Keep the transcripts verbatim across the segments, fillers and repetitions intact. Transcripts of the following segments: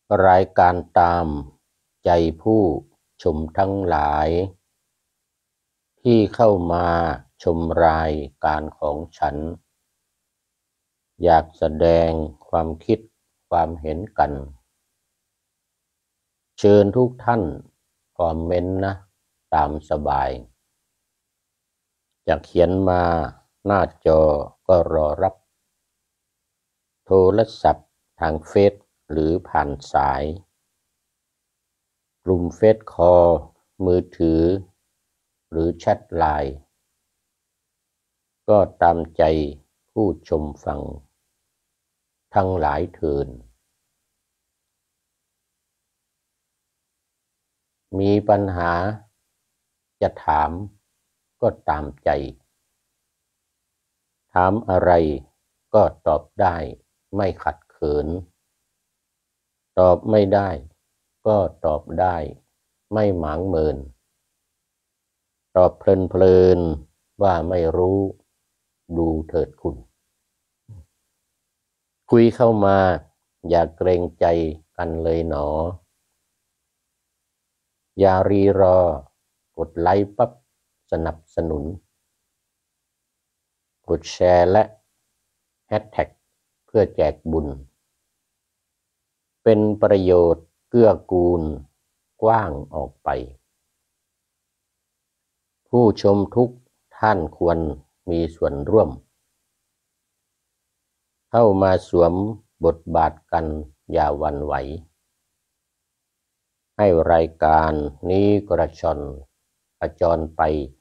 รายการตามใจผู้ชมทั้งหลายที่เข้ามาชมรายการของฉันอยากแสดงความคิดความเห็นกันเชิญทุกท่านคอมเมนต์นะตามสบายจะเขียนมาหน้าจอก็รอรับโทรศัพท์ทางเฟซหรือผ่านสายกลุ่มเฟซคอลมือถือหรือแชทไลน์ก็ตามใจผู้ชมฟังทั้งหลายเถิดมีปัญหาจะถามก็ตามใจถามอะไรก็ตอบได้ไม่ขัดเขินตอบไม่ได้ก็ตอบได้ไม่หมางเมินตอบเพลินๆว่าไม่รู้ดูเถิดคุณคุยเข้ามาอย่าเกรงใจกันเลยหนออย่ารีรอกดไลค์ปั๊บสนับสนุนกดแชร์และแฮชแท็กเพื่อแจกบุญเป็นประโยชน์เกื้อกูลกว้างออกไปผู้ชมทุกท่านควรมีส่วนร่วมเข้ามาสวมบทบาทกันอย่าหวั่นไหวให้รายการนี้กระชอนกระจรไป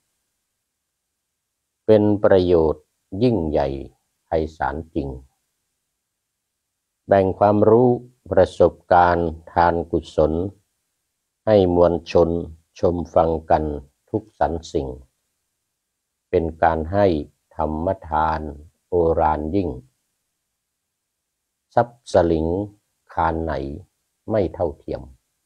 เป็นประโยชน์ยิ่งใหญ่ไพศาลจริงแบ่งความรู้ประสบการณ์ทานกุศลให้มวลชนชมฟังกันทุกสรรสิ่งเป็นการให้ธรรมทานโอฬารยิ่งทรัพย์สลิงคานไหนไม่เท่าเทียม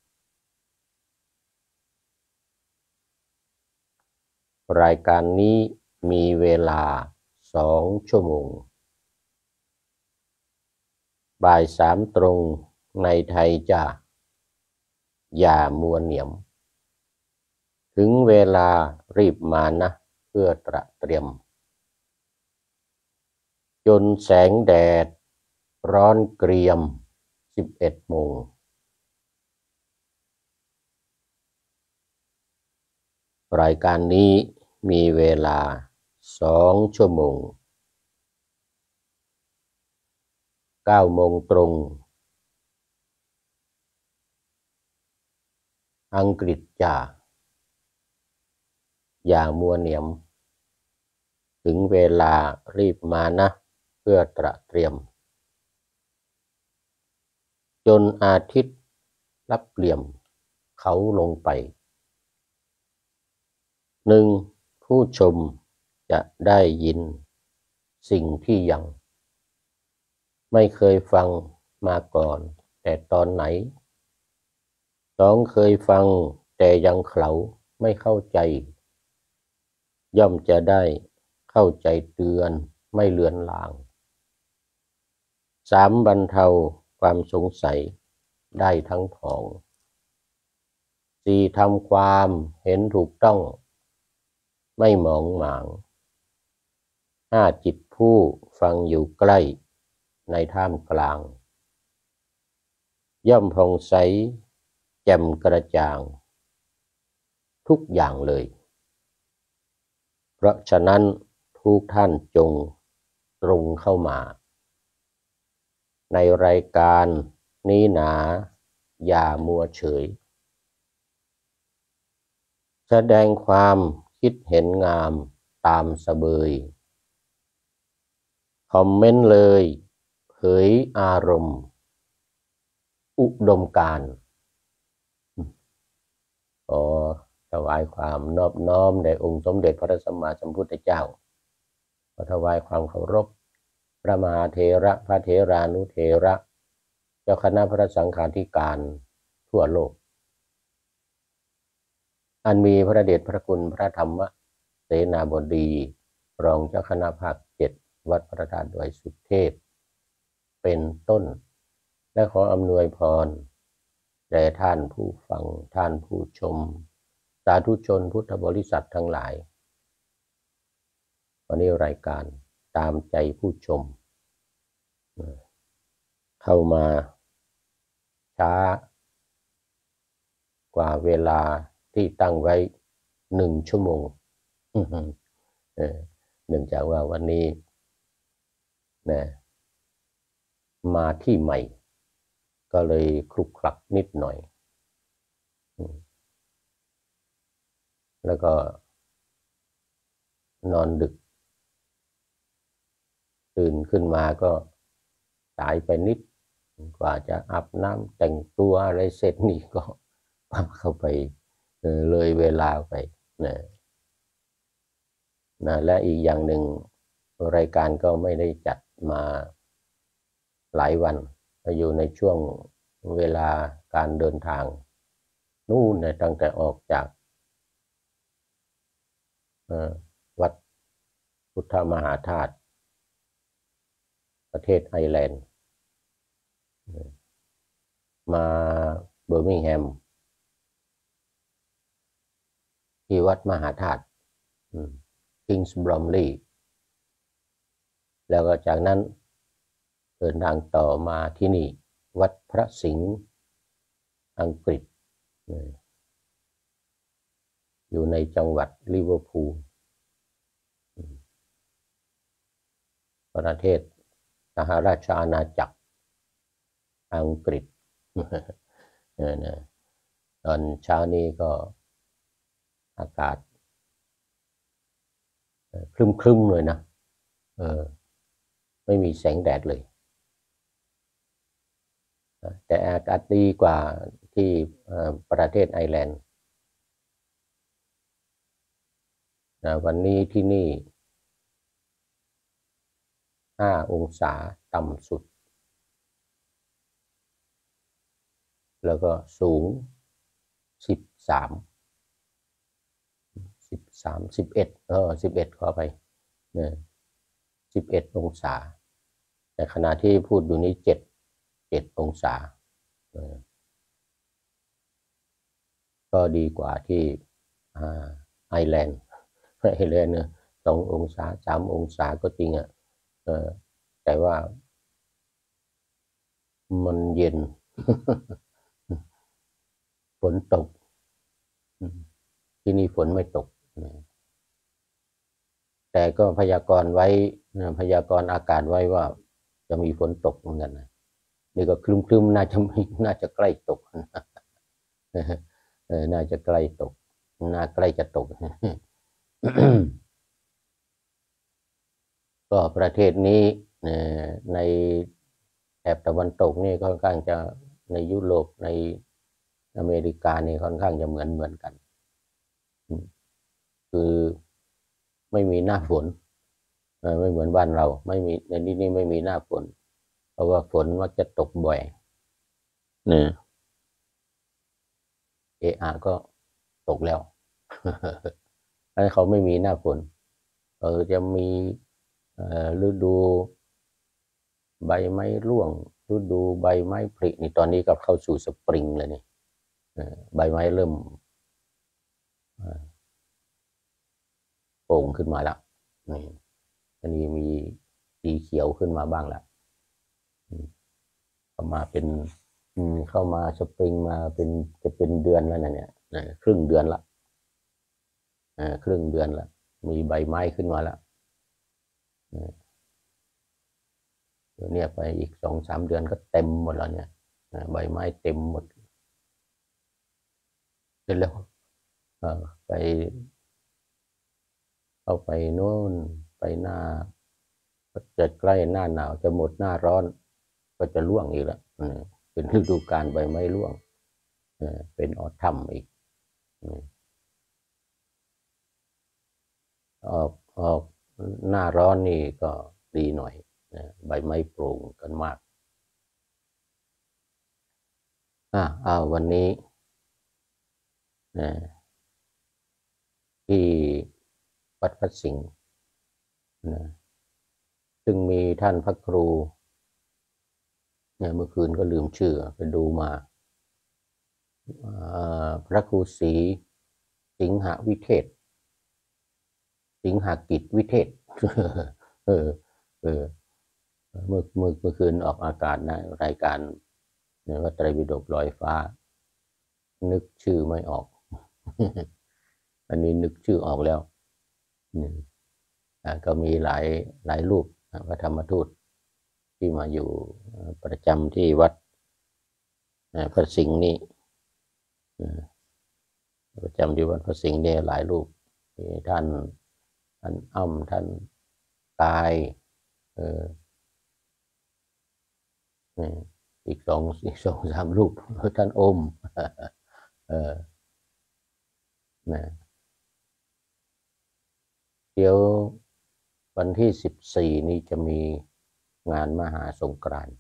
รายการนี้มีเวลาสองชั่วโมงบ่ายสามตรงในไทยจ้าอย่ามัวเหนียมถึงเวลารีบมานะเพื่อตระเตรียมจนแสงแดดร้อนเกรียมสิบเอ็ดโมงรายการนี้มีเวลาสองชั่วโมงเก้าโมงตรงอังกฤษจ้าอย่ามัวเหนียมถึงเวลารีบมานะเพื่อตระเตรียมจนอาทิตย์รับเหลี่ยมเขาลงไปหนึ่งผู้ชมจะได้ยินสิ่งที่ยังไม่เคยฟังมาก่อนแต่ตอนไหนสองเคยฟังแต่ยังเขลาไม่เข้าใจย่อมจะได้เข้าใจเตือนไม่เลือนลางสามบรรเทาความสงสัยได้ทั้งผองสี่ทำความเห็นถูกต้องไม่หมองหมางห้าจิตผู้ฟังอยู่ใกล้ในท่ามกลางย่อมผ่องใสแจ่มกระจ่างทุกอย่างเลยเพราะฉะนั้นทุกท่านจงตรงเข้ามาในรายการนี้หนาอย่ามัวเฉยแสดงความคิดเห็นงามตามสะเบยคอมเมนต์เลยเผยอารมณ์อุดมการณ์ขอถวายความนอบน้อมแด่องค์สมเด็จพระสัมมาสัมพุทธเจ้าขอถวายความเคารพพระมหาเถระพระเถรานุเถระเจ้าคณะพระสังฆาธิการทั่วโลกอันมีพระเดชพระคุณพระธรรมเสนาบดีรองเจ้าคณะภาคเจ็ดวัดพระธาตุดอยสุเทพเป็นต้นและขออำนวยพรแด่ท่านผู้ฟังท่านผู้ชมสาธุชนพุทธบริษัททั้งหลายวันนี้รายการตามใจผู้ชมเข้ามาช้ากว่าเวลาที่ตั้งไว้หนึ่งชั่วโมงเนื่องจากว่าวันนี้นะมาที่ใหม่ก็เลยคลุกคลักนิดหน่อยแล้วก็นอนดึกตื่นขึ้นมาก็สายไปนิดกว่าจะอาบน้ำแต่งตัวอะไรเสร็จนี่ก็เข้าไปเลยเวลาไปนะนะและอีกอย่างหนึ่งรายการก็ไม่ได้จัดมาหลายวันอยู่ในช่วงเวลาการเดินทางนู่นนะตั้งแต่ออกจากวัดพุทธมหาธาตุประเทศไอร์แลนด์มาเบอร์มิงแฮมที่วัดมหาธาตุคิงส์บรอมลีย์แล้วก็จากนั้นเดินทางต่อมาที่นี่วัดพระสิงห์อังกฤษอยู่ในจังหวัดลิเวอร์พูลประเทศสหราชอาณาจักรอังกฤษตอนเช้านี้ก็อากาศครึ้มๆเลยนะเออไม่มีแสงแดดเลยแต่อากาศดีกว่าที่ประเทศไอร์แลนด์วันนี้ที่นี่ห้าองศาต่ำสุดแล้วก็สูงสิบสามสิบสามสิบเอ็ดเออสิบเอ็ดขอไปเนี่ยสิบเอ็ดองศาแต่ขณะที่พูดอยู่นี้เจ็ดเจ็ดองศาก็ดีกว่าที่ไอร์แลนด์ไอร์แลนด์เนี่ยสององศาสามองศาก็จริงอ่ะเออแต่ว่ามันเย็น ฝนตกที่นี่ฝนไม่ตกแต่ก็พยากรณ์ไว้พยากรณ์อากาศไว้ว่าจะมีฝนตกเหมือนกันนะนี่ก็คลึ้มๆน่าจะไม่น่าจะใกล้ตกน่าจะใกล้ตกน่าใกล้จะตก ก็ประเทศนี้ในแถบตะวันตกนี่ค่อนข้างจะในยุโรปในอเมริกานี่ค่อนข้างจะเหมือนเหมือนกันคือไม่มีหน้าฝนไม่เหมือนบ้านเราไม่มีในที่นี้ไม่มีหน้าฝนเพราะว่าฝนมักจะตกบ่อยเนี่ยเออาก็ตกแล้วอันเขาไม่มีหน้าฝนเออจะมีฤดูใบไม้ร่วงฤดูใบไม้ผลินี่ตอนนี้ก็เข้าสู่สปริงเลยนี่ใบไม้เริ่มโป่งขึ้นมาแล้วนี่อันนี้มีสีเขียวขึ้นมาบ้างแล้วเข้ามาเป็นเข้ามาสปริงมาเป็นจะเป็นเดือนแล้วนะเนี่ยครึ่งเดือนละครึ่งเดือนละมีใบไม้ขึ้นมาแล้วเดี๋ยวนี้ไปอีกสองสามเดือนก็เต็มหมดแล้วเนี่ยใบไม้เต็มหมดเสร็จแล้วไปเข้าไปโน่นไปหน้าจะใกล้หน้าหนาวจะหมดหน้าร้อนก็จะร่วงอีกแล้วเป็นฤดูกาลใบไม้ร่วงเป็นออทัมอีกออกออกหน้าร้อนนี่ก็ดีหน่อยใบไม้โปร่งกันมากอ่าอ่าวันนี้ที่วัดพระสิงห์ซึ่งมีท่านพระครูเนี่ยเมื่อคืนก็ลืมชื่อไปดูมาพระครูศรีสิงหวิเทศสิงหกิจวิเทศเออเออเมื่อเมื่อเมื่อคืนออกอากาศนะรายการเนี่ยว่าไตรปิฎกลอยฟ้านึกชื่อไม่ออกอันนี้นึกชื่อออกแล้วก็มีหลายหลายรูปพระธรรมทูตที่มาอยู่ประจำที่วัดพระสิงห์นี่ประจำที่วัดพระสิงห์นี่หลายรูปท่านท่านอ้ำท่านกายเอออีกสองอีกสองสามรูปท่านอมเออนะเดี๋ยววันที่สิบสี่นี้จะมีงานมหาสงกรานต์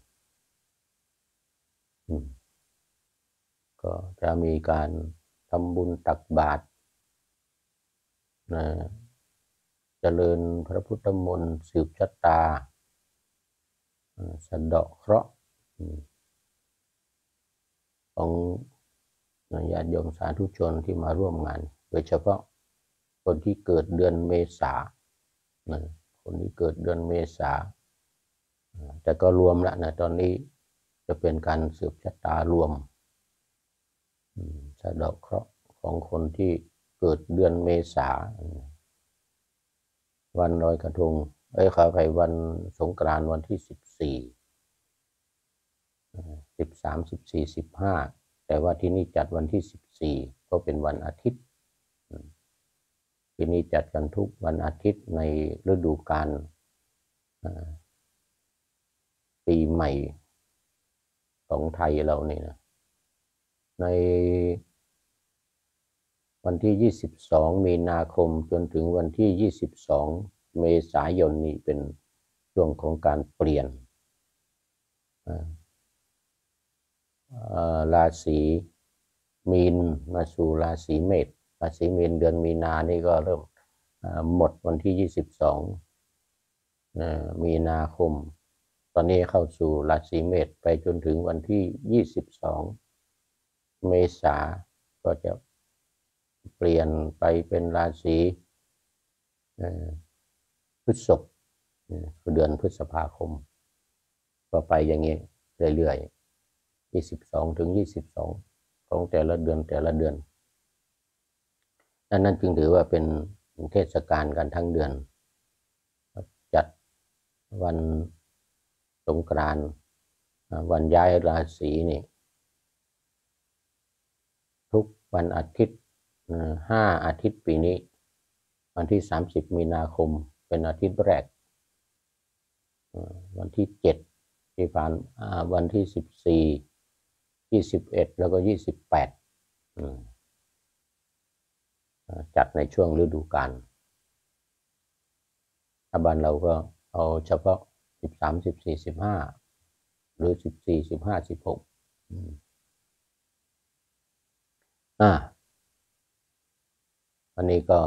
ก็จะมีการทำบุญตักบาตรนะเจริญพระพุทธมนต์สืบชะตาสะเดาะเคราะห์ของญาติโยมสาธุชนที่มาร่วมงานโดยเฉพาะคนที่เกิดเดือนเมษาคนที่เกิดเดือนเมษาแต่ก็รวมแล้วนะตอนนี้จะเป็นการสืบชะตารวมสะเดาะเคราะห์ของคนที่เกิดเดือนเมษาวันลอยกระทงเอ้ยขอไปวันสงกรานต์วันที่สิบสี่สิบสามสิบสี่สิบห้าแต่ว่าที่นี่จัดวันที่สิบสี่ก็เป็นวันอาทิตย์ที่นี่จัดกันทุกวันอาทิตย์ในฤดูกาลปีใหม่ของไทยเรานี่นะในวันที่ยี่สิบสองมีนาคมจนถึงวันที่ยี่สิบสองเมษายนนี้เป็นช่วงของการเปลี่ยนราศีมีนมาสู่ราศีเมษราศีมีนเดือนมีนานี่ก็เริ่มหมดวันที่ยี่สิบสองมีนาคมตอนนี้เข้าสู่ราศีเมษไปจนถึงวันที่ยี่สิบสองเมษาก็จะเปลี่ยนไปเป็นราศีพฤษภเดือนพฤษภาคมก็ไปอย่างนี้เรื่อยๆยี่สิบสองถึงยี่สิบสองของแต่ละเดือนแต่ละเดือนนั่นนั่นจึงถือว่าเป็นเทศกาลกันทั้งเดือนจัดวันสงกรานต์วันย้ายราศีนี่ทุกวันอาทิตย์ห้าอาทิตย์ปีนี้วันที่สามสิบมีนาคมเป็นอาทิตย์แรกวันที่เจ็ดที่ผ่านวันที่สิบสี่ยี่สิบเอ็ดแล้วก็ยี่สิบแปดจัดในช่วงฤดูกาลถ้าบ้านเราก็เอาเฉพาะสิบสามสิบสี่สิบห้าหรือสิบสี่สิบห้าสิบหกอ่าอันนี้ก็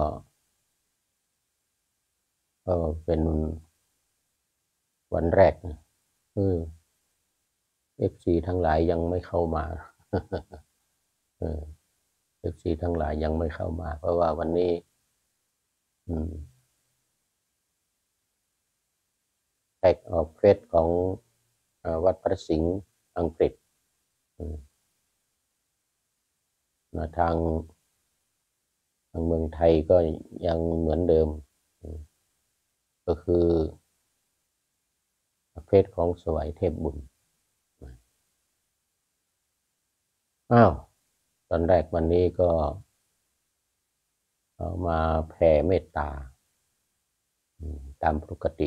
ก็เป็นวันแรกนะเออเอฟซีทั้งหลายยังไม่เข้ามาเออเอฟซีทั้งหลายยังไม่เข้ามาเพราะว่าวันนี้อืมแท็กออกเฟซของวัดพระสิงห์อังกฤษนะทางทางเมืองไทยก็ยังเหมือนเดิมก็คือเฟซของสวัยเทพบุญอ้าวตอนแรกวันนี้ก็เอามาแผ่เมตตาตามปกติ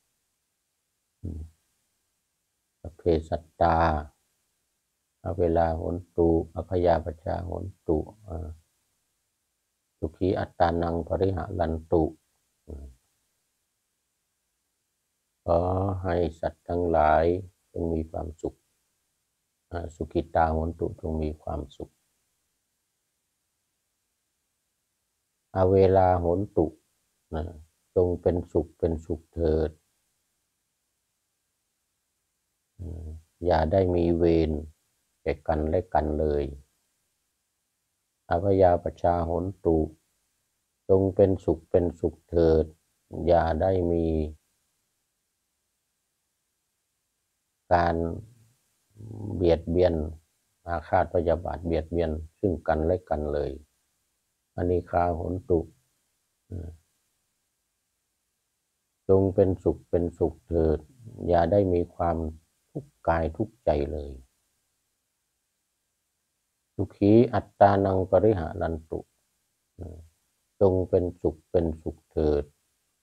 เพสัตตาเวลาโหนตุอภยาปชาโหนตุสุขีอัตตานังปริหะรันตุขอให้สัตว์ทั้งหลายจงมีความสุขสุขิตาโหนตุจงมีความสุขอเวลาโหนตุจงเป็นสุขเป็นสุขเถิดอย่าได้มีเวรแก่กันและกันเลยอภยาปชาโหนตุจงเป็นสุขเป็นสุขเถิดอย่าได้มีการเบียดเบียนอาฆาตพยาบาทเบียดเบียนซึ่งกันและกันเลยอนิฆาโหนตุจงเป็นสุขเป็นสุขเถิดอย่าได้มีความทุกข์กายทุกข์ใจเลยสุขีอัตตานังปริหารันตุจงเป็นสุขเป็นสุขเถิด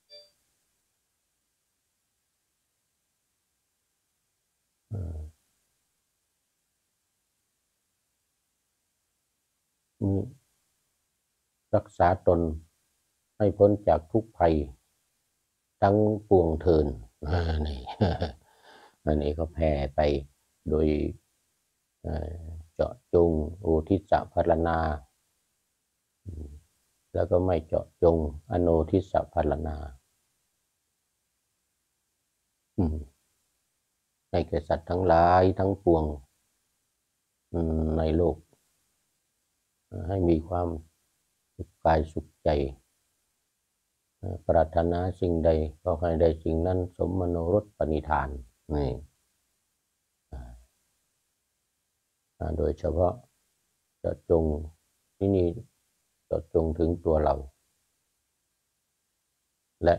รักษาตนให้พ้นจากทุกภัยทั้งปวงเทินนี่อันนี้ก็แผ่ไปโดยเจาะจงอุทิศภารณาแล้วก็ไม่เจาะจงอโนทิศภารณาให้แก่สัตว์ทั้งหลายทั้งปวงในโลกให้มีความสุขกายสุขใจปรารถนาสิ่งใดก็ให้ได้สิ่งนั้นสมมโนรสปณิธานนี่โดยเฉพาะเจาะจงที่นี่เจาะจงถึงตัวเราและ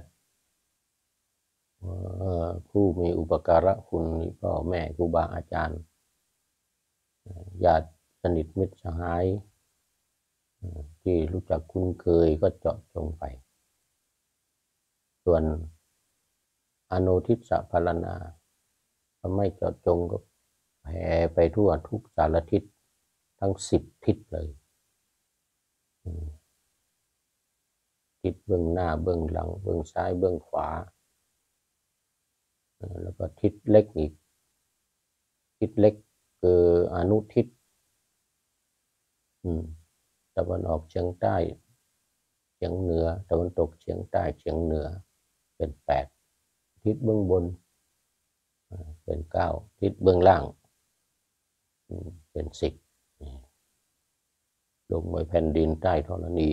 ผู้มีอุปการะคุณพ่อแม่ครูบาอาจารย์ญาติสนิทมิตรสหายที่รู้จักคุ้นเคยก็เจาะจงไปส่วนอโนทิสภารณาถ้าไม่เจาะจงก็แผ่ไปทั่วทุกสารทิศทั้งสิบทิศเลยทิศเบื้องหน้าเบื้องหลังเบื้องซ้ายเบื้องขวาแล้วก็ทิศเล็กอีกทิศเล็กคืออนุทิศตะวันออกเฉียงใต้เฉียงเหนือตะวันตกเฉียงใต้เฉียงเหนือเป็นแปดทิศเบื้องบนเป็นเก้าทิศเบื้องล่างเป็นสิบลงบนแผ่นดินใต้ธรณี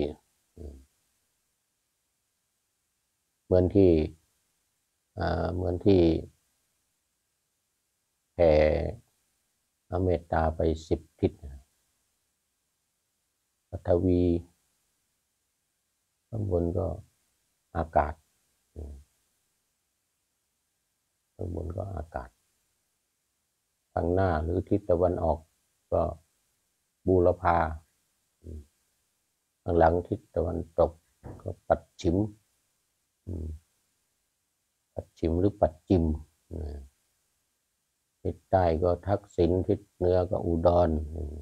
เหมือนที่เหมือนที่แผ่เมตตาไปสิบทิศปฐวีข้างบนก็อากาศข้างบนก็อากาศข้างหน้าหรือทิศตะวันออกก็บูรพาข้างหลังทิศตะวันตกก็ปัจฉิมปัจฉิมหรือปัจจิมทิศใต้ก็ทักษิณทิศเหนือก็อุดร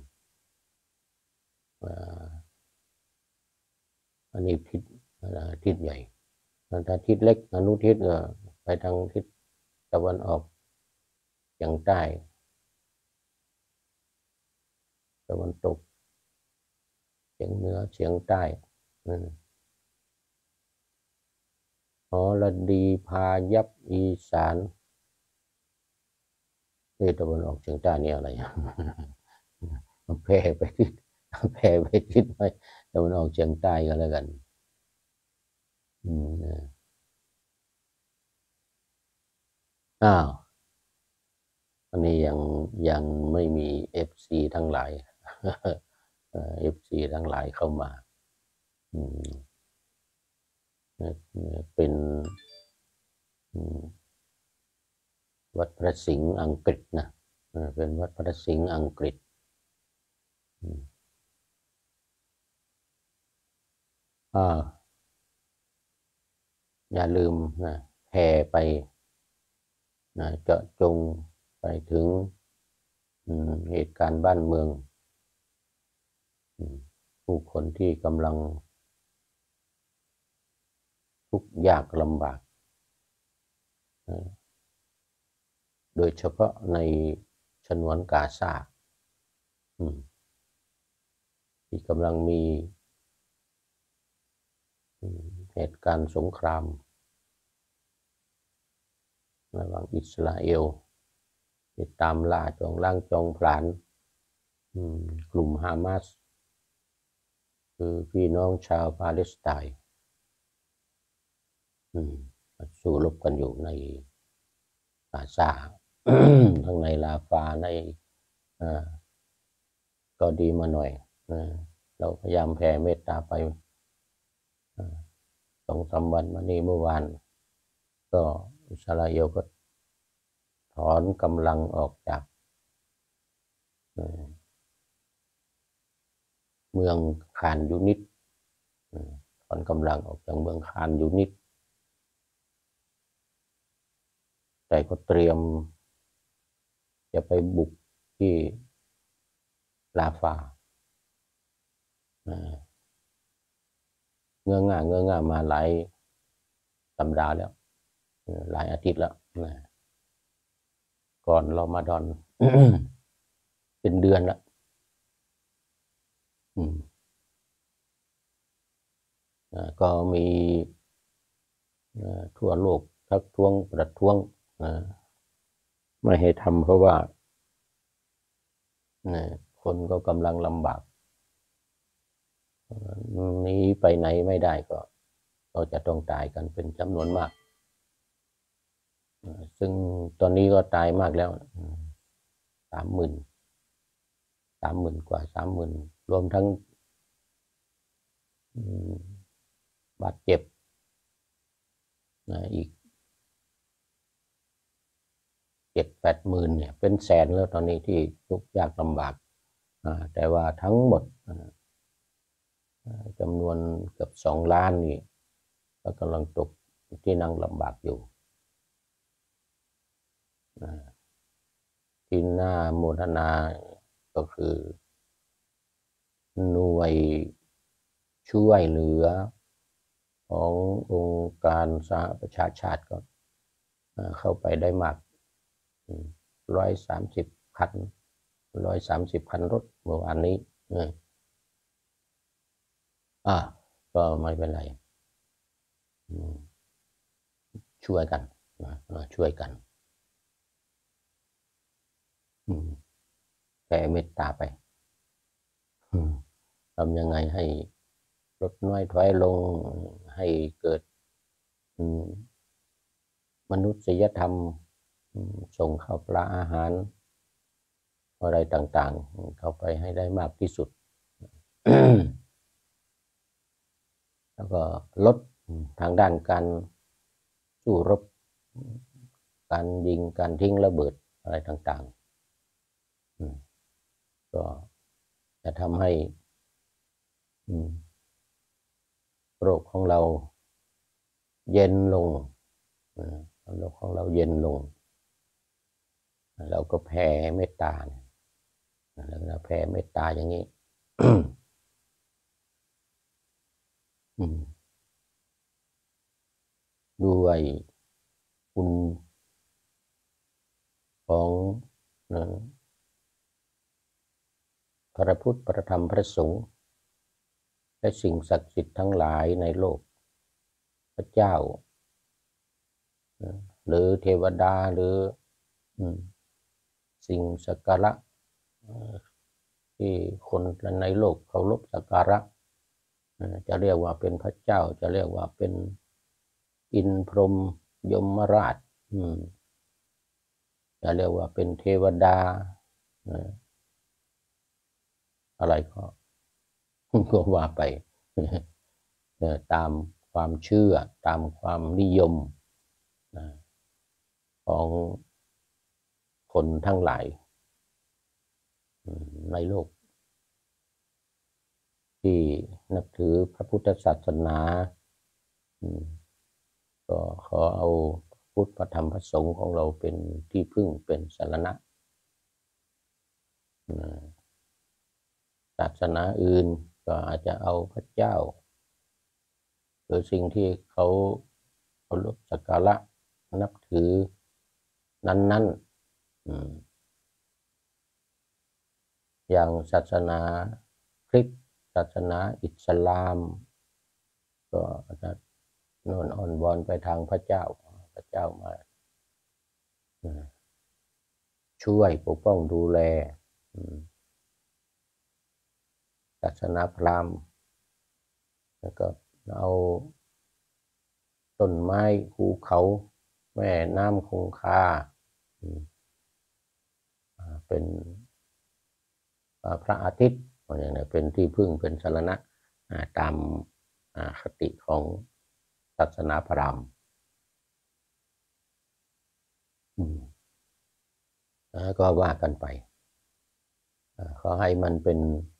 อันนี้ทิศทิศใหญ่ถ้าทิศเล็กอนุทิศก็ไปทางทิศตะวันออกเฉียงใต้ตะวันตกเฉียงเหนือเฉียงใต้หอระดีพายัพอีสานนี่ตะวันออกเฉียงใต้นี่อะไรแผ่ไปทิศแผ่ไปทิศไปตะวันออกเฉียงใต้ก็แล้วกันอ้าวอันนี้ยังยังไม่มีเอฟซีทั้งหลายเอฟซีทั้งหลายเข้ามาเป็นวัดพระสิงห์อังกฤษนะเป็นวัดพระสิงห์อังกฤษอ่าอย่าลืมนะแผ่ไปนะเจาะจงไปถึงเหตุการณ์บ้านเมืองผู้คนที่กำลังทุกข์ยากลำบากโดยเฉพาะในฉนวนกาซาที่กำลังมีเหตุการณ์สงครามระหว่างอิสราเอลที่ตามล่าจองล้างจองผลาญกลุ่มฮามาสคือพี่น้องชาวปาเลสไตน์สู้รบกันอยู่ในกาซา ทั้งในลาฟาในก็ดีมาหน่อยเราพยายามแผ่เมตตาไปสองสามวันมานี้เมื่อวานก็อิสราเอลก็ถอนกำลังออกจากเมืองคานยูนิตถอนกำลังออกจากเมืองคานยูนิตแต่ก็เตรียมจะไปบุกที่ลาฟาเงื้อง่าเงื้อง่ามาหลายสัปดาห์แล้วหลายอาทิตย์แล้วก่อนรอมาดอน เป็นเดือนละก็มีทั่วโลกทักท้วงประท้วงไม่ให้ทำเพราะว่าคนก็กำลังลำบากหนีไปไหนไม่ได้ก็เราจะต้องตายกันเป็นจำนวนมากซึ่งตอนนี้ก็ตายมากแล้วสามหมื่นสามหมื่นกว่าสามหมื่นรวมทั้งบาดเจ็บอีกเจ็ดแปดหมื่นเนี่ยเป็นแสนแล้วตอนนี้ที่ทุกข์ยากลำบากแต่ว่าทั้งหมดจำนวนเกือบสองล้านนี่ก็กำลังตกที่นั่งลำบากอยู่ที่หน้าโมทนาก็คือหน่วยช่วยเหลือขององค์การสหประชาชาติก็เข้าไปได้มากร้อยสามสิบคันร้อยสามสิบคันรถเมื่อวานนี้อ่าก็ไม่เป็นไรช่วยกันช่วยกันแผ่เมตตาไปทำยังไงให้ลดน้อยถอยลงให้เกิดมนุษยธรรมส่งข้าวปลาอาหารอะไรต่างๆเข้าไปให้ได้มากที่สุด แล้วก็ลดทางด้านการสู้รบการยิงการทิ้งระเบิดอะไรต่างๆก็จะทำให้โรคของเราเย็นลงโรคของเราเย็นลงเราก็แผ่เมตตาแล้วเราแผ่เมตตาอย่างนี้ ด้วยคุณของพระพุทธพระธรรมพระสงฆ์และสิ่งศักดิ์สิทธิ์ทั้งหลายในโลกพระเจ้าหรือเทวดาหรือสิ่งสักการะที่คนในโลกเคารพสักการะจะเรียกว่าเป็นพระเจ้าจะเรียกว่าเป็นอินทร์พรหมยมราชจะเรียกว่าเป็นเทวดาอะไรก็ก็ว่าไปตามความเชื่อตามความนิยมของคนทั้งหลายในโลกที่นับถือพระพุทธศาสนาก็ขอเอาพุทธพระธรรมพระสงฆ์ของเราเป็นที่พึ่งเป็นสรณะศาสนาอื่นก็อาจจะเอาพระเจ้าหรือสิ่งที่เขาเคารพสักการะนับถือนั้นๆอย่างศาสนาคริสต์ศาสนาอิสลามก็จะโน่นอ่อนวอนไปทางพระเจ้าพระเจ้ามาช่วยปกป้องดูแลศาสนาพราหมณ์แล้วก็เอาต้นไม้ภูเขาแม่น้ำคงคาเป็นพระอาทิตย์อย่างนี้เป็นที่พึ่งเป็นสรณะตามคติของศาสนาพราหมณ์ก็ว่ากันไปขอให้มันเป็น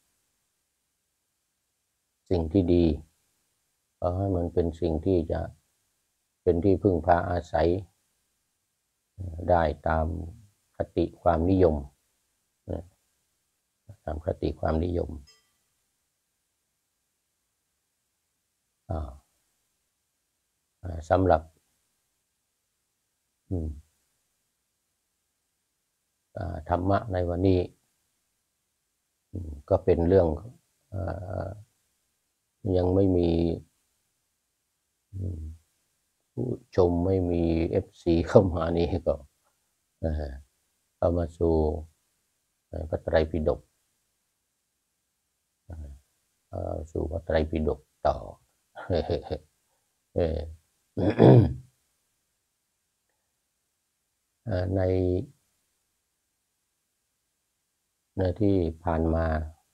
สิ่งที่ดีขอให้มันเป็นสิ่งที่จะเป็นที่พึ่งพาอาศัยได้ตามคติความนิยมตามคติความนิยมสำหรับธรรมะในวันนี้ก็เป็นเรื่องยังไม่มีผู้ชมไม่มี เอฟ ซี เข้ามานี่ก็เข้ามาสู่พระไตรปิฎกสู่พระไตรปิฎกต่อในในที่ผ่านมา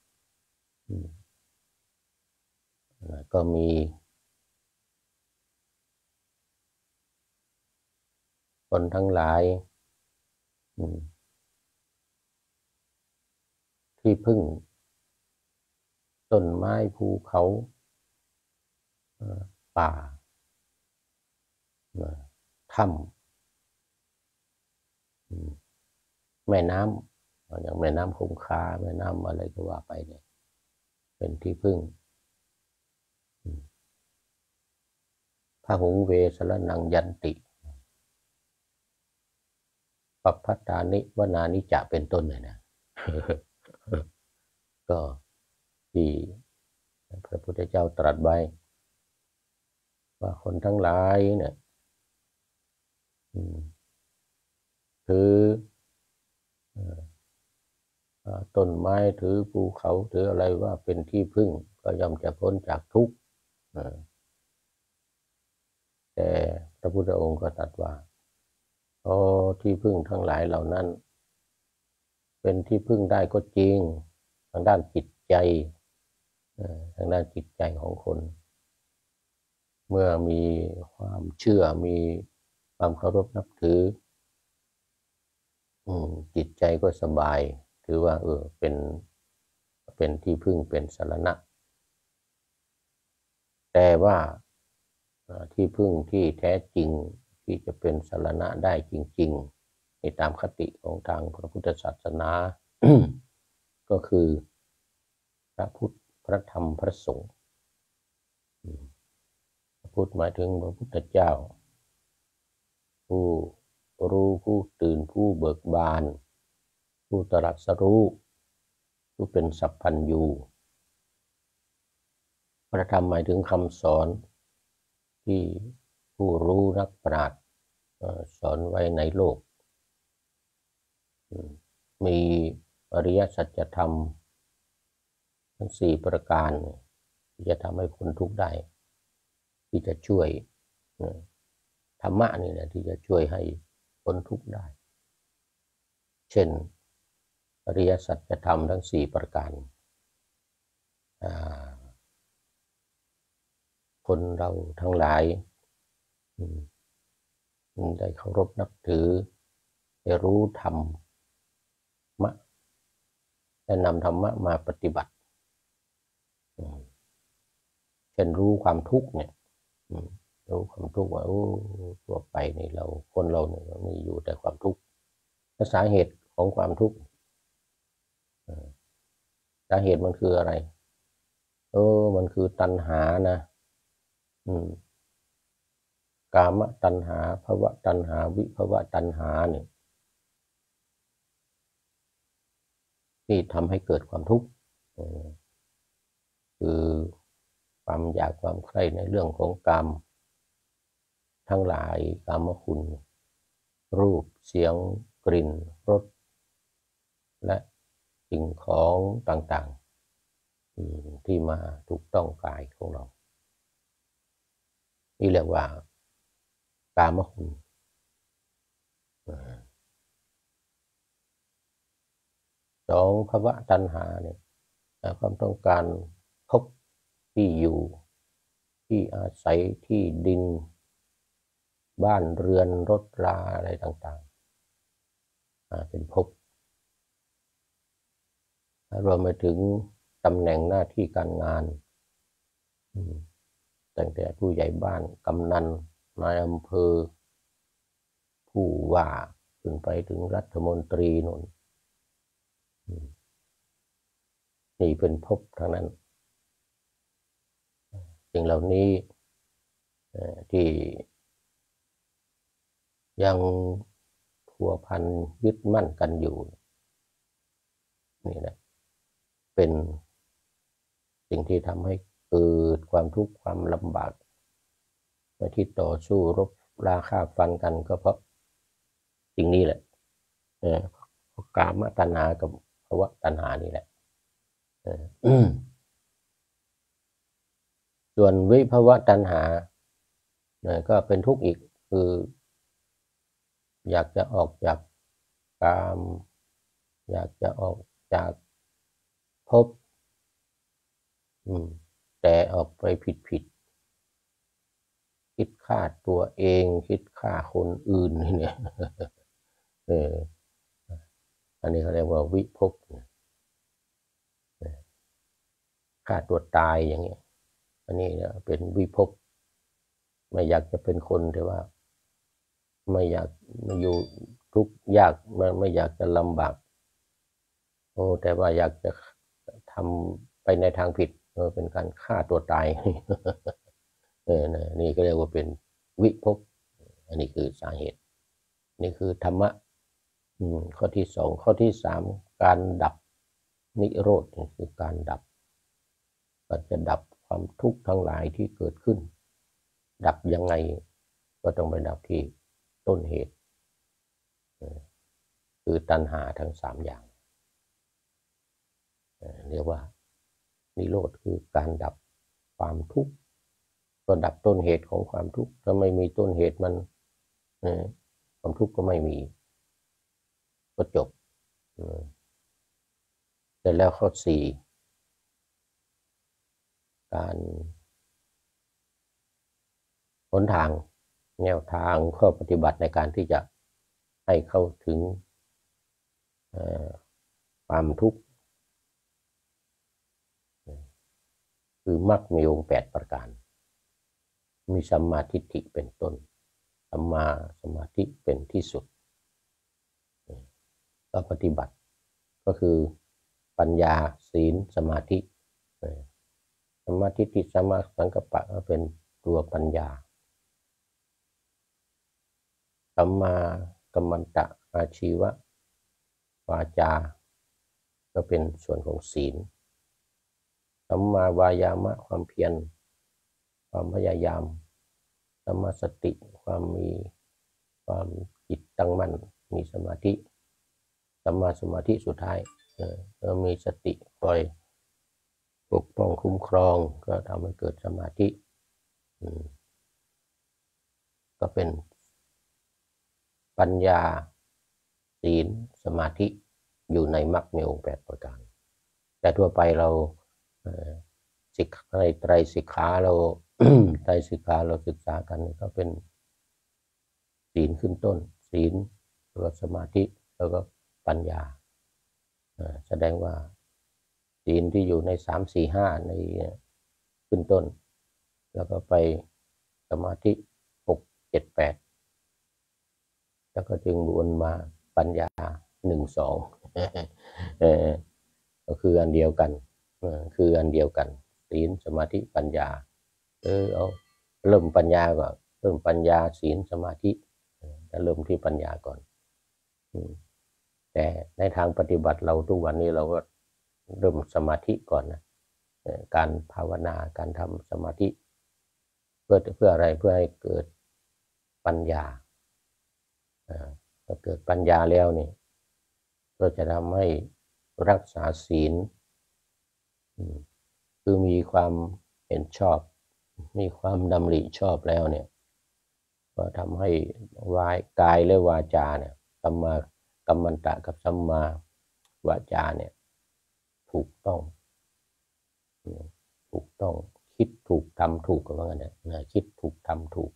ก็มีคนทั้งหลายที่พึ่งต้นไม้ภูเขาป่าถ้ำแม่น้ำอย่างแม่น้ำคงคาแม่น้ำอะไรก็ว่าไปเนี่ยเป็นที่พึ่งพหุงเวสรนังยันติปัปพัตตานิวนานิจะเป็นต้นเลยนะก็ที่พระพุทธเจ้าตรัสไว้ว่าคนทั้งหลายเนี่ยถือต้นไม้ถือภูเขาถืออะไรว่าเป็นที่พึ่งก็ย่อมจะพ้นจากทุกข์แต่พระพุทธองค์ก็ตรัสว่าโอ้ที่พึ่งทั้งหลายเหล่านั้นเป็นที่พึ่งได้ก็จริงทางด้านจิตใจทางด้านจิตใจของคนเมื่อมีความเชื่อมีความเคารพนับถือจิตใจก็สบายถือว่าเออเป็นเป็นที่พึ่งเป็นสรณะแต่ว่าที่พึ่งที่แท้จริงที่จะเป็นสรณะได้จริงๆในตามคติของทางพระพุทธศาสนา ก็คือพระพุทธพระธรรมพระสงฆ์พระพุทธหมายถึงพระพุทธเจ้าผู้รู้ผู้ตื่นผู้เบิกบานผู้ตรัสรู้ผู้เป็นสัพพัญญูพระธรรมหมายถึงคำสอนที่ผู้รู้นักปราชญ์สอนไว้ในโลกมีอริยสัจธรรมทั้งสี่ประการที่จะทำให้พ้นทุกข์ได้ที่จะช่วยธรรมะนี่แหละที่จะช่วยให้พ้นทุกข์ได้เช่นอริยสัจธรรมทั้งสี่ประการคนเราทั้งหลายได้เคารพนับถือได้รู้ธรรมะได้นำธรรมะมาปฏิบัติเช่นรู้ความทุกข์เนี่ยรู้ความทุกข์ว่าโอ้ทั่วไปนี่เราคนเราเนี่ยมีอยู่แต่ความทุกข์สาเหตุของความทุกข์สาเหตุมันคืออะไรเออมันคือตัณหานะอืมกามตัณหาภวตัณหาวิภวตัณหาเนี่ยที่ทำให้เกิดความทุกข์คือความอยากความใคร่ในเรื่องของกามทั้งหลายกามคุณรูปเสียงกลิ่นรสและสิ่งของต่างๆที่มาถูกต้องกายของเรานี่เรียกว่ากามคุณสองภวตัณหาเนี่ยความต้องการพบที่อยู่ที่อาศัยที่ดินบ้านเรือนรถราอะไรต่างๆเป็นภพรวมไปถึงตำแหน่งหน้าที่การงานตั้งแต่ผู้ใหญ่บ้านกำนันนายอำเภอผู้ว่าขึ้นไปถึงรัฐมนตรีนนนี่เป็นภพทั้งนั้นสิ่งเหล่านี้ที่ยังพัวพันยึดมั่นกันอยู่นี่แหละเป็นสิ่งที่ทำให้เกิดความทุกข์ความลำบากที่ต่อสู้รบราฆ่าฟันกันก็เพราะสิ่งนี้แหละเออกามตัณหากับภวตัณหานี่แหละส่วนวิภวตัณหาก็เป็นทุกข์อีกคืออยากจะออกจากกามอยากจะออกจากภพแต่ออกไปผิดผิดคิดฆ่าตัวเองคิดฆ่าคนอื่นนี่เนี่ยเอออันนี้เขาเรียกว่าวิภพฆ่าตัวตายอย่างเงี้ยอันนี้เป็นวิภพไม่อยากจะเป็นคนแต่ว่าไม่อยากไม่อยู่ทุกข์ยากไม่ไม่อยากจะลำบากโอ้แต่ว่าอยากจะทำไปในทางผิดเออเป็นการฆ่าตัวตายเออนี่ก็เรียกว่าเป็นวิภพอันนี้คือสาเหตุนี่คือธรรมะข้อที่สองข้อที่สามการดับนิโรธคือการดับก็จะดับความทุกข์ทั้งหลายที่เกิดขึ้นดับยังไงก็ต้องไปดับที่ต้นเหตุคือตัณหาทั้งสามอย่างเรียกว่านิโรธคือการดับความทุกข์ก็ดับต้นเหตุของความทุกข์ถ้าไม่มีต้นเหตุมันความทุกข์ก็ไม่มีก็จบเสร็จแล้วข้อสี่การหนทางแนวทางข้อปฏิบัติในการที่จะให้เข้าถึงความทุกข์คือมรรคมีองค์แปดประการมีสัมมาทิฏฐิเป็นต้นสัมมาสมาธิเป็นที่สุดก็ปฏิบัติก็คือปัญญาศีลสมาธิสัมมาทิฏฐิสัมมาสังกัปปะก็เป็นตัวปัญญาสัมมากัมมันตะอาชีวะวาจาก็เป็นส่วนของศีลสัมมาวายามะความเพียรความพยายามสัมมาสติความมีความจิตตั้งมั่นมีสมาธิสัมมาสมาธิสุดท้ายเออมีสติคอยปกป้องคุ้มครองก็ทำให้เกิดสมาธิก็เป็นปัญญาศีลสมาธิอยู่ในมรรคมีองค์แปดประการแต่ทั่วไปเราสิกในไตรสิกขาเรา ไตรสิกขาเราศึกษากันก็เป็นศีลขึ้นต้นศีลแล้วก็สมาธิแล้วก็ปัญญาแสดงว่าศีลที่อยู่ในสามสี่ห้าในขึ้นต้นแล้วก็ไปสมาธิหกเจ็ดแปดแล้วก็จึงวนมาปัญญาหนึ่งสองก็คืออันเดียวกันคืออันเดียวกันศีลสมาธิปัญญาเออเอาเริ่มปัญญาก่อนเริ่มปัญญาศีลสมาธิจะเริ่มที่ปัญญาก่อนแต่ในทางปฏิบัติเราทุกวันนี้เราก็เริ่มสมาธิก่อนนะการภาวนาการทำสมาธิเพื่อเพื่ออะไรเพื่อให้เกิดปัญญาพอเกิดปัญญาแล้วนี่ก็จะทำให้รักษาศีลคือมีความเห็นชอบมีความดำริชอบแล้วเนี่ยก็ทำให้วายกายและวาจาเนี่ยสัมมากัมมันตะกับสัมมาวาจาเนี่ยถูกต้องถูกต้องคิดถูกทำถูกก็ว่างั้นนะคิดถูกทำถูก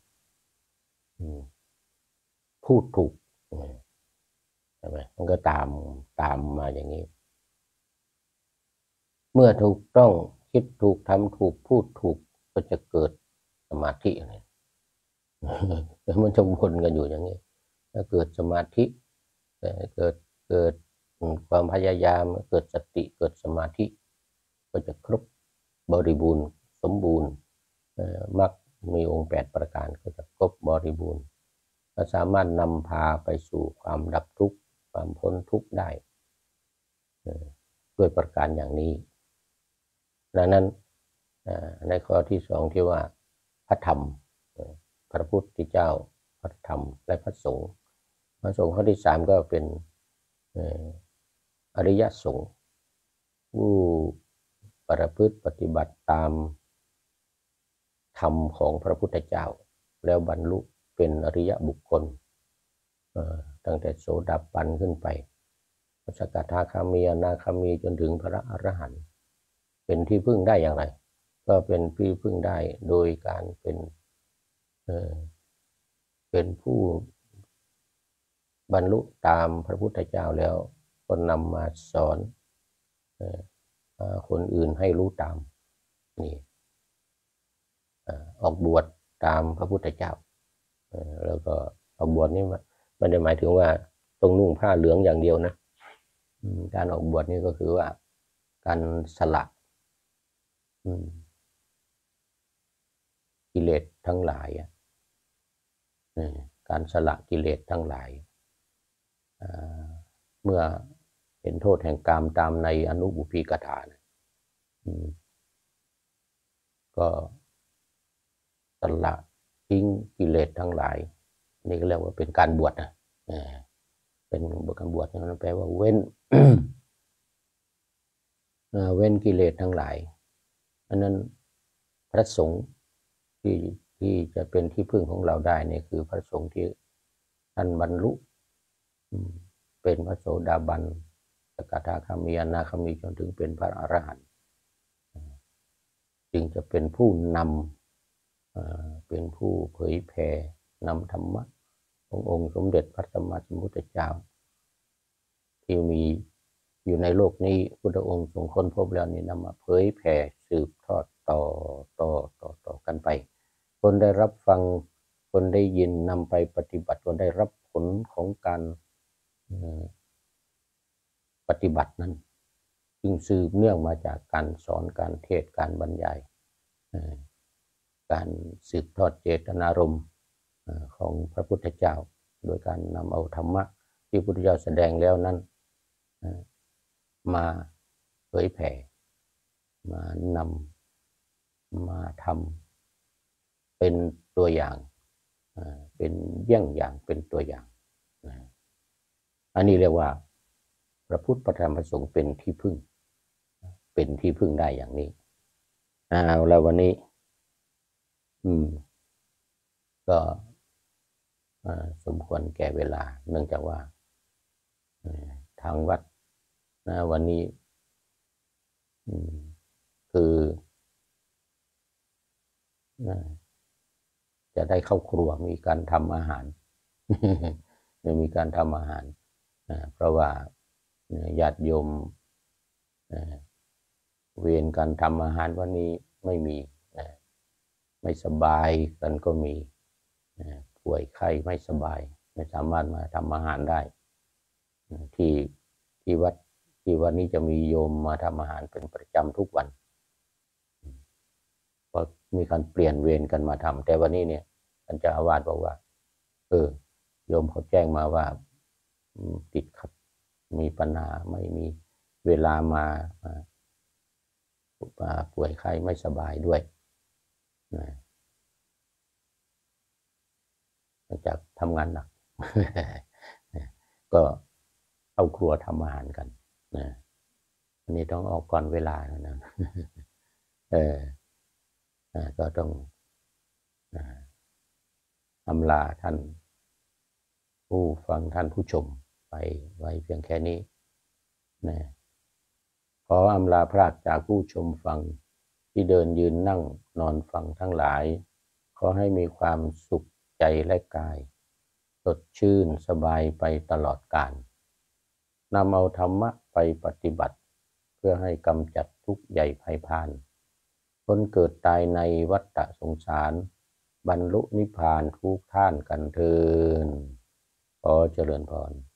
พูดถูกใช่ไหมมันก็ตามตามมาอย่างนี้เมื่อถูกต้องคิดถูกทำถูกพูดถูกก็จะเกิดสมาธิอะไรแล้วมันจะวนกันอยู่อย่างนี้ถ้าเกิดสมาธิเกิดเกิดความพยายามเกิดสติเกิดสมาธิก็จะครบบริบูรณ์สมบูรณ์มรรคมีองค์แปดประการก็จะครบบริบูรณ์ก็สามารถนำพาไปสู่ความดับทุกข์ความพ้นทุกข์ได้ด้วยประการอย่างนี้ดังนั้นในข้อที่สองที่ว่าพระธรรมพระพุทธเจ้าพระธรรมและพระสงฆ์พระสงฆ์ข้อที่สามก็เป็นอริยสงฆ์ผู้ประพฤติปฏิบัติตามธรรมของพระพุทธเจ้าแล้วบรรลุเป็นอริยบุคคลตั้งแต่โสดาบันขึ้นไปสกทาคามีอนาคามีจนถึงพระอรหันต์เป็นที่พึ่งได้อย่างไรก็เป็นที่พึ่งได้โดยการเป็นเอ่อเป็นผู้บรรลุตามพระพุทธเจ้าแล้วก็นำมาสอนคนอื่นให้รู้ตามนี่ออกบวชตามพระพุทธเจ้าแล้วก็ออกบวชนี่ไม่ได้หมายถึงว่าต้องนุ่งผ้าเหลืองอย่างเดียวนะการออกบวชนี่ก็คือว่าการสละกิเลสทั้งหลายการสละกิเลสทั้งหลายเมื่อเห็นโทษแห่งกามตามในอนุบุพีกถาก็สละทิ้งกิเลสทั้งหลายนี่ก็เรียกว่าเป็นการบวชนะเป็นการบวชนั่นแปลว่าเว้น เว้นกิเลสทั้งหลายอันนั้นพระสงฆ์ที่ที่จะเป็นที่พึ่งของเราได้นี่คือพระสงฆ์ที่ท่านบรรลุเป็นพระโสดาบันสกทาคามีอนาคามีจนถึงเป็นพระอรหันต์จึงจะเป็นผู้นำเป็นผู้เผยแผ่นำธรรมะขององค์สมเด็จพระสัมมาสัมพุทธเจ้าที่มีอยู่ในโลกนี้พุทธองค์ทรงค้นพบแล้วนี่นำมาเผยแผ่สืบทอดต่อต่อต่อต่อกันไปคนได้รับฟังคนได้ยินนำไปปฏิบัติคนได้รับผลของการปฏิบัตินั้นจึงสืบเนื่องมาจากการสอนการเทศน์การบรรยายการสืบทอดเจตนารมณ์ของพระพุทธเจ้าโดยการนำเอาธรรมะที่พระพุทธเจ้าแสดงแล้วนั้นมาเผยแผ่มานำมาทำเป็นตัวอย่างเป็นเยี่ยงอย่างเป็นตัวอย่างอันนี้เรียกว่าพระพุทธพระธรรมพระสงฆ์เป็นที่พึ่งเป็นที่พึ่งได้อย่างนี้เอาแล้ววันนี้อืมก็สมควรแก่เวลาเนื่องจากว่าทางวัดนะวันนี้คือจะได้เข้าครัวมีการทำอาหารมีการทำอาหารเพราะว่าญาติโยมเวรการทำอาหารวันนี้ไม่มีไม่สบายกันก็มีป่วยไข้ไม่สบายไม่สามารถมาทำอาหารได้ที่ที่วัดที่วันนี้จะมีโยมมาทำอาหารเป็นประจำทุกวันก็มีการเปลี่ยนเวรกันมาทำแต่วันนี้เนี่ยท่านเจ้าอาวาสบอกว่าเออโยมเขาแจ้งมาว่าติดขัดมีปัญหาไม่มีเวลามาป่วยไข้ไม่สบายด้วยนะหลังจากทำงานหนัก ก็เข้าครัวทำอาหารกันนะอันนี้ต้องออกก่อนเวลานะ เออก็ต้องอำลาท่านผู้ฟังท่านผู้ชมไปไว้เพียงแค่นี้นะขออำลาพรากจากผู้ชมฟังที่เดินยืนนั่งนอนฟังทั้งหลายขอให้มีความสุขใจและกายสดชื่นสบายไปตลอดกาลนำเอาธรรมะไปปฏิบัติเพื่อให้กำจัดทุกข์ใหญ่ภัยพานคนเกิดตายในวัฏฏะสงสารบรรลุนิพพานทุกท่านกันเถิดขอเจริญพร